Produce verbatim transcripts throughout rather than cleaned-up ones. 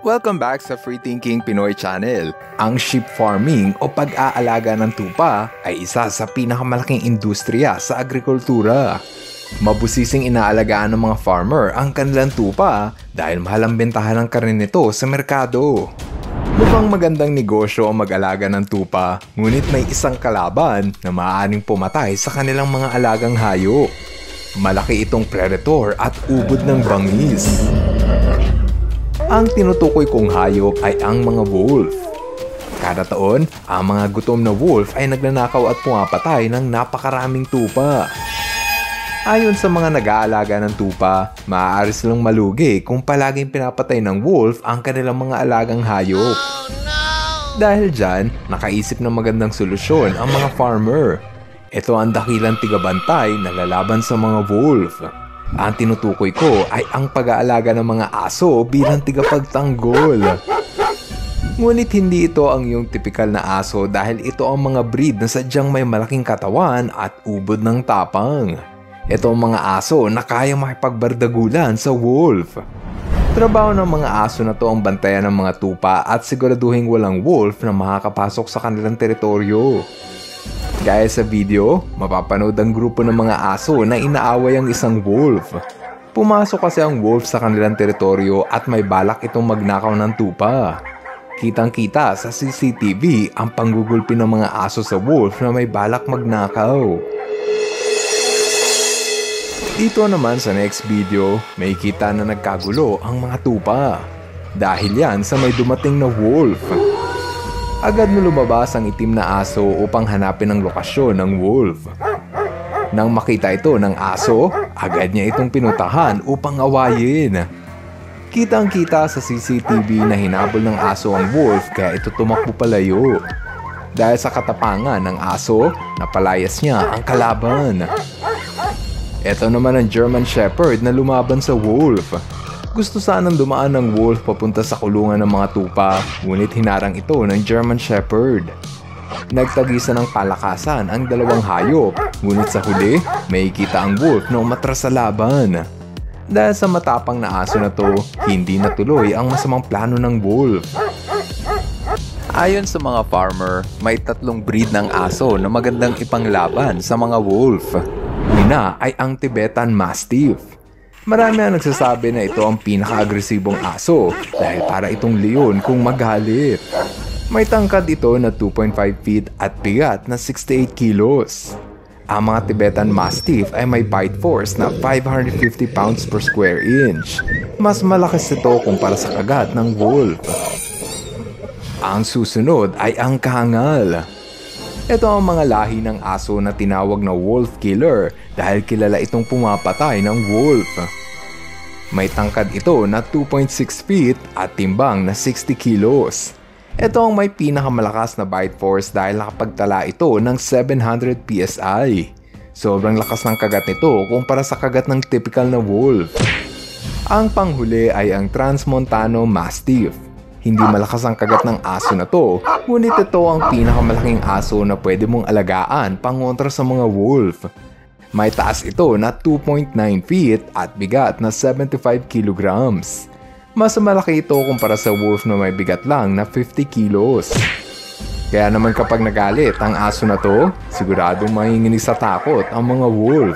Welcome back sa Free Thinking Pinoy Channel. Ang sheep farming o pag-aalaga ng tupa ay isa sa pinakamalaking industriya sa agrikultura. Mabusising inaalagaan ng mga farmer ang kanilang tupa dahil mahal ang bentahan ng karne nito sa merkado. Mukhang magandang negosyo ang mag-alaga ng tupa, ngunit may isang kalaban na maaaring pumatay sa kanilang mga alagang hayop. Malaki itong predator at ubod ng bangis. Ang tinutukoy kong hayop ay ang mga wolf. Kada taon, ang mga gutom na wolf ay nagnanakaw at pumapatay ng napakaraming tupa. Ayon sa mga nag-aalaga ng tupa, maaari silang malugi kung palaging pinapatay ng wolf ang kanilang mga alagang hayop. Oh, no! Dahil dyan, nakaisip ng magandang solusyon ang mga farmer. Ito ang dakilang tigabantay na lalaban sa mga wolf. Ang tinutukoy ko ay ang pag-aalaga ng mga aso bilang tigapagtanggol. Ngunit hindi ito ang iyong tipikal na aso dahil ito ang mga breed na sadyang may malaking katawan at ubod ng tapang. Ito ang mga aso na kayang makipagbardagulan sa wolf. Trabaho ng mga aso na to ang bantayan ng mga tupa at siguraduhin walang wolf na makakapasok sa kanilang teritoryo. Gaya sa video, mapapanood ang grupo ng mga aso na inaaway ang isang wolf. Pumasok kasi ang wolf sa kanilang teritoryo at may balak itong magnakaw ng tupa. Kitang-kita sa C C T V ang panggugulpi ng mga aso sa wolf na may balak magnakaw. Dito naman sa next video, may kita na nagkagulo ang mga tupa. Dahil yan sa may dumating na wolf. Agad na lumabas ang itim na aso upang hanapin ang lokasyon ng wolf. Nang makita ito ng aso, agad niya itong pinutahan upang awayin. Kitang-kita sa C C T V na hinabol ng aso ang wolf kaya ito tumakbo palayo. Dahil sa katapangan ng aso, napalayas niya ang kalaban. Ito naman ang German Shepherd na lumaban sa wolf. Gusto sanang dumaan ng wolf papunta sa kulungan ng mga tupa, ngunit hinarang ito ng German Shepherd. Nagtagisan ng palakasan ang dalawang hayop, ngunit sa huli, may kita ang wolf na umatras sa laban. Dahil sa matapang na aso na to, hindi natuloy ang masamang plano ng wolf. Ayon sa mga farmer, may tatlong breed ng aso na magandang ipanglaban sa mga wolf. Una ay ang Tibetan Mastiff. Marami ang nagsasabi na ito ang pinaka-agresibong aso dahil para itong leon kung magalit. May tangkad ito na two point five feet at bigat na sixty-eight kilos. Ang mga Tibetan Mastiff ay may bite force na five hundred fifty pounds per square inch. Mas malakas ito kumpara sa kagat ng wolf. Ang susunod ay ang Kangal. Ito ang mga lahi ng aso na tinawag na wolf killer dahil kilala itong pumapatay ng wolf. May tangkad ito na two point six feet at timbang na sixty kilos. Ito ang may pinakamalakas na bite force dahil nakapagtala ito ng seven hundred P S I. Sobrang lakas ng kagat nito kumpara sa kagat ng typical na wolf. Ang panghuli ay ang Transmontano Mastiff. Hindi malakas ang kagat ng aso na to, ngunit ito ang pinakamalaking aso na pwede mong alagaan pangontra sa mga wolf. May taas ito na two point nine feet at bigat na seventy-five kilograms. Mas malaki ito kumpara sa wolf na may bigat lang na fifty kilos. Kaya naman kapag nagalit ang aso na to, siguradong manginginig sa takot ang mga wolf.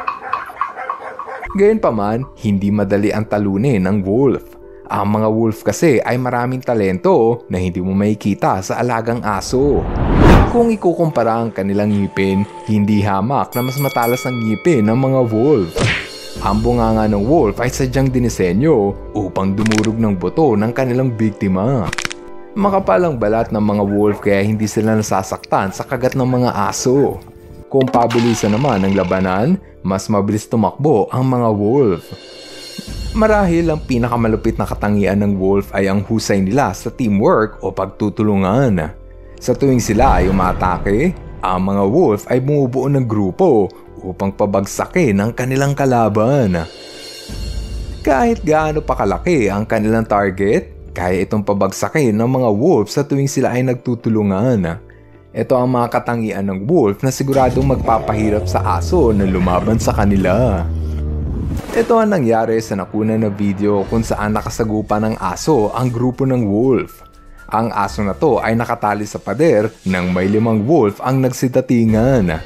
Gayunpaman, hindi madali ang talunin ng wolf. Ang mga wolf kasi ay maraming talento na hindi mo makikita sa alagang aso. Kung ikukumpara ang kanilang ngipin, hindi hamak na mas matalas ang ngipin ng mga wolf. Ang bunganga ng wolf ay sadyang dinisenyo upang dumurog ng buto ng kanilang biktima. Makapal ang balat ng mga wolf kaya hindi sila nasasaktan sa kagat ng mga aso. Kung pabilisan naman ang labanan, mas mabilis tumakbo ang mga wolf. Marahil ang pinakamalupit na katangian ng wolf ay ang husay nila sa teamwork o pagtutulungan. Sa tuwing sila ay umatake, ang mga wolf ay bumubuo ng grupo upang pabagsakin ang kanilang kalaban. Kahit gaano pa kalaki ang kanilang target, kaya itong pabagsakin ng mga wolf sa tuwing sila ay nagtutulungan. Ito ang mga katangian ng wolf na siguradong magpapahirap sa aso na lumaban sa kanila. Ito ang nangyari sa nakunan na video kung saan nakasagupa ng aso ang grupo ng wolf. Ang aso na to ay nakatali sa pader nang may limang wolf ang nagsidatingan.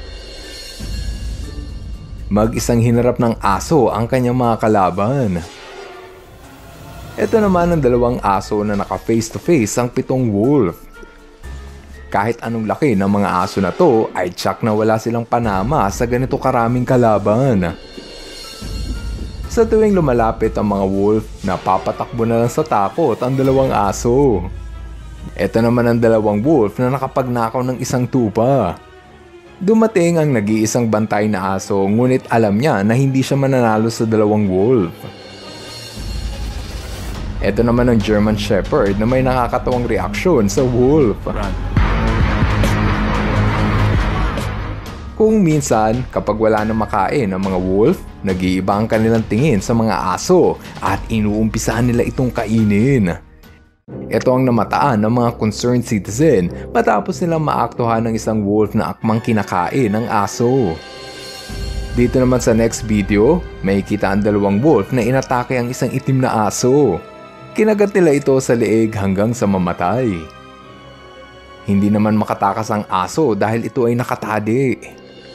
Mag-isang hinarap ng aso ang kanyang mga kalaban. Ito naman ang dalawang aso na naka face to face ang pitong wolf. Kahit anong laki ng mga aso na to ay tsak na wala silang panama sa ganito karaming kalaban. Sa tuwing lumalapit ang mga wolf, napapatakbo na lang sa takot ang dalawang aso. Ito naman ang dalawang wolf na nakapagnakaw ng isang tupa. Dumating ang nag-iisang bantay na aso ngunit alam niya na hindi siya mananalo sa dalawang wolf. Ito naman ang German Shepherd na may nakakatawang reaksyon sa wolf. Kung minsan, kapag wala nang makain ang mga wolf, nag-iiba ang kanilang tingin sa mga aso at inuumpisahan nila itong kainin. Ito ang namataan ng mga concerned citizen matapos nilang maaktuhan ng isang wolf na akmang kinakain ng aso. Dito naman sa next video, may kita ang dalawang wolf na inatake ang isang itim na aso. Kinagat nila ito sa leeg hanggang sa mamatay. Hindi naman makatakas ang aso dahil ito ay nakatali.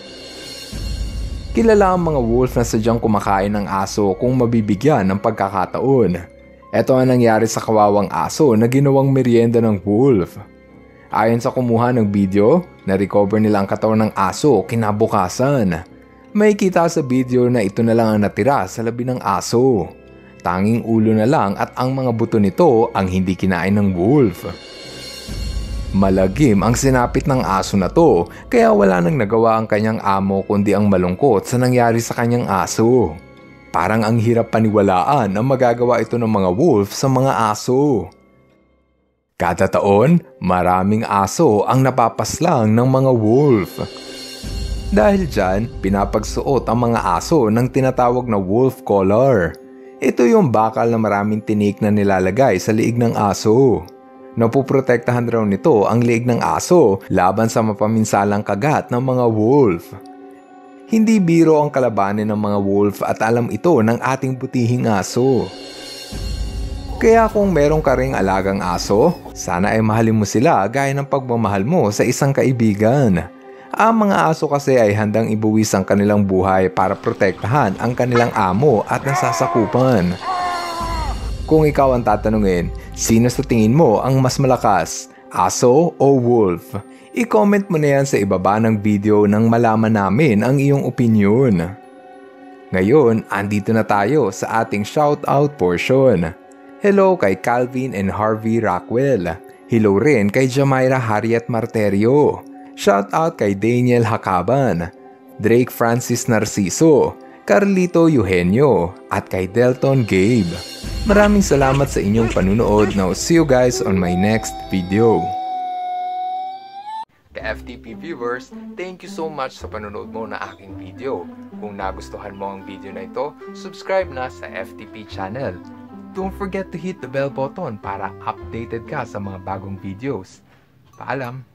Kilala ang mga wolf na sadyang kumakain ng aso kung mabibigyan ng pagkakataon. Ito ang nangyari sa kawawang aso na ginawang merienda ng wolf. Ayon sa kumuha ng video, na-recover nila ang katawan ng aso kinabukasan. May kita sa video na ito na lang ang natira sa labi ng aso. Tanging ulo na lang at ang mga buto nito ang hindi kinain ng wolf. Malagim ang sinapit ng aso na to kaya wala nang nagawa ang kanyang amo kundi ang malungkot sa nangyari sa kanyang aso. Parang ang hirap paniwalaan na magagawa ito ng mga wolf sa mga aso. Kada taon, maraming aso ang napapaslang ng mga wolf. Dahil dyan, pinapagsuot ang mga aso ng tinatawag na wolf collar. Ito yung bakal na maraming tinik na nilalagay sa liig ng aso. Napuprotektahan raw nito ang liig ng aso laban sa mapaminsalang kagat ng mga wolf. Hindi biro ang kalabanin ng mga wolf at alam ito ng ating butihing aso. Kaya kung meron ka ring alagang aso, sana ay mahalin mo sila gaya ng pagmamahal mo sa isang kaibigan. Ang mga aso kasi ay handang ibuwis ang kanilang buhay para protektahan ang kanilang amo at nasasakupan. Kung ikaw ang tatanungin, sino sa tingin mo ang mas malakas, aso o wolf? I-comment mo na yan sa ibaba ng video nang malaman namin ang iyong opinyon. Ngayon, andito na tayo sa ating shoutout portion. Hello kay Calvin and Harvey Rockwell. Hello rin kay Jamaira Harriet Marterio. Shoutout kay Daniel Hakaban, Drake Francis Narciso, Carlito Eugenio, at kay Delton Gabe. Maraming salamat sa inyong panunood. Now, see you guys on my next video. Ka-F T P viewers, thank you so much sa panunood mo na aking video. Kung nagustuhan mo ang video na ito, subscribe na sa F T P channel. Don't forget to hit the bell button para updated ka sa mga bagong videos. Paalam!